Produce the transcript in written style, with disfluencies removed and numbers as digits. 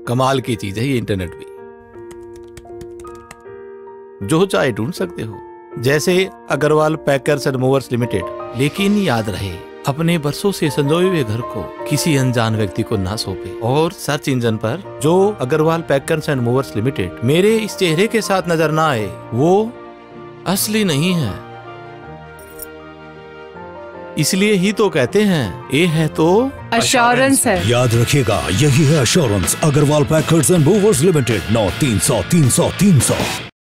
कमाल की चीज है ये इंटरनेट भी, जो चाहे ढूंढ सकते हो, जैसे Agarwal packers and movers limited. लेकिन याद रहे, अपने बरसों से संजोए हुए घर को किसी अनजान व्यक्ति को ना सौंपे। और सर्च इंजन पर जो Agarwal packers and movers limited मेरे इस चेहरे के साथ नजर ना आए, वो असली नहीं है। इसलिए ही तो कहते हैं, ए है तो एश्योरेंस है। याद रखिएगा, यही है assurance. Agarwal packers and movers limited, 9 300 300 300।